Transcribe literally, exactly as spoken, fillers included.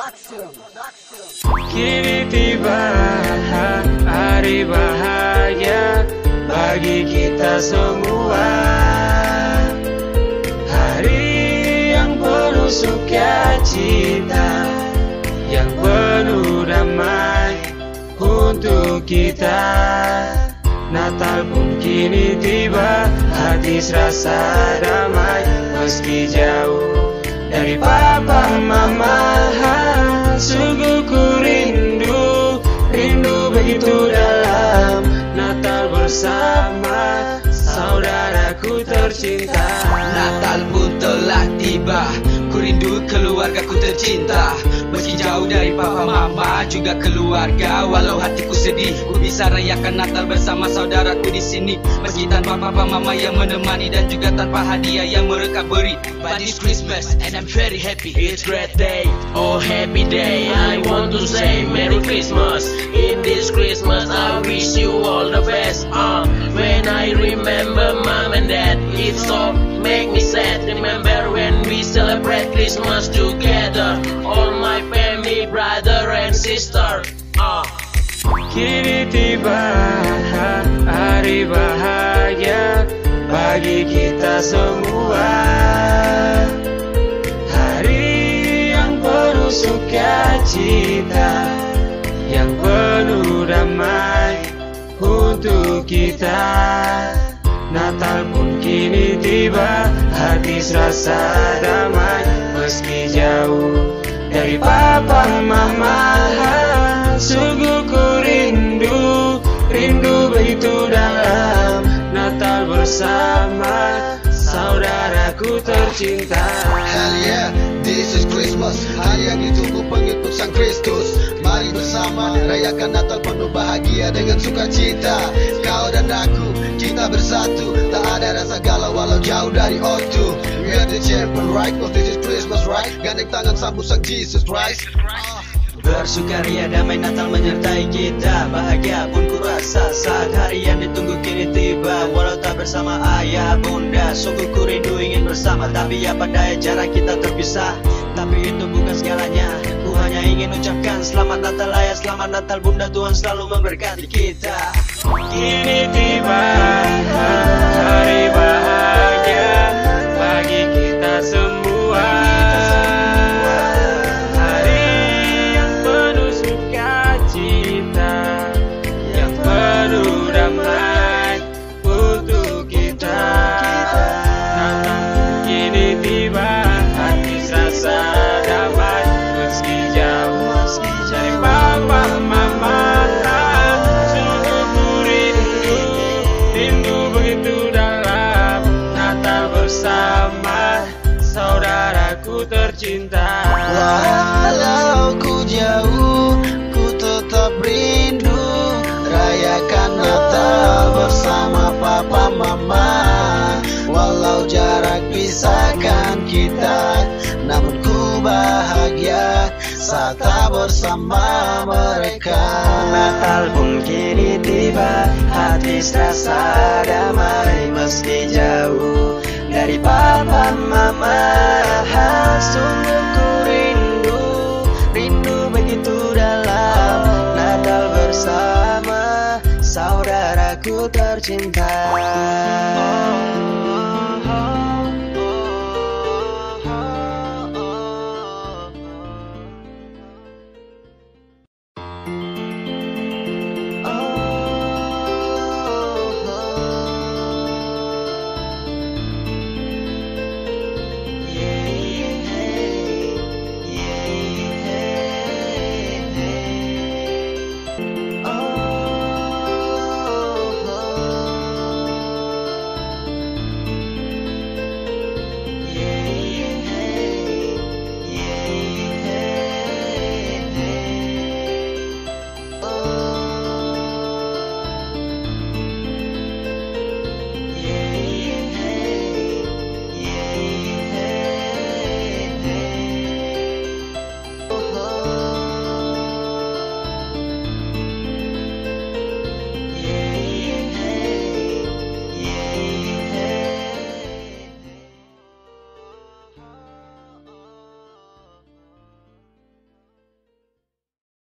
Kini tiba hari bahagia bagi kita semua. Hari yang penuh sukacita, yang penuh damai untuk kita. Natal pun kini tiba, hati serasa damai meski jauh dari papa mama. Sungguh ku rindu, rindu begitu dalam Natal bersama saudaraku tercinta. Natal pun telah tiba, ku rindu keluargaku tercinta. Meski jauh dari papa mama juga keluarga. Walau hatiku sedih, ku bisa rayakan Natal bersama saudaraku di sini. Meski tanpa papa mama yang menemani dan juga tanpa hadiah yang mereka beri. But it's Christmas and I'm very happy. It's great day, oh happy day. I want to say Merry Christmas. In this Christmas I wish you all the best. uh, When I remember mom and dad, it so make me sad. Remember when we celebrate Christmas together, all my family, brother and sister. uh. Kini tiba hari bahagia bagi kita semua. Hari yang penuh sukacita, yang penuh damai untuk kita. Natal pun kini tiba, hati serasa damai meski jauh dari papa mama. Sungguh ku rindu, rindu begitu dalam Natal bersama saudaraku tercinta. Hell yeah, this is Christmas, hari yang ditunggu pengikut Sang Kristus. Mari bersama rayakan Natal penuh bahagia dengan sukacita. Kau dan aku, kita bersatu, tak ada rasa galau walau jauh dari ortu. We are the champion, right? Cause this is Christmas, right? Gandeng tangan sambut Sang Jesus Christ. uh. Bersukaria damai Natal menyertai kita. Bahagia pun ku rasa saat hari yang ditunggu kini tiba. Walau tak bersama ayah bunda, sungguh ku rindu ingin bersama. Tapi apa daya jarak kita terpisah. Tapi itu bukan segalanya, ku hanya ingin ucapkan selamat Natal ayah, selamat Natal bunda. Tuhan selalu memberkati kita. Kini tiba hari bahagia bagi kita semua. Hari yang penuh sukacita, yang penuh damai untuk kita. Natal kini tiba, hati serasa damai meski jauh dari papa mama. Sungguh ku rindu, rindu begitu dalam Natal bersama saudaraku tercinta. Walau ku jauh, ku tetap rindu rayakan Natal bersama papa mama. Walau jarak pisahkan kita, namun ku bahagia saat tak bersama mereka. Natal pun kini tiba, hati serasa damai meski jauh dari papa mama. Sungguh ku rindu, rindu begitu dalam Natal bersama saudaraku tercinta.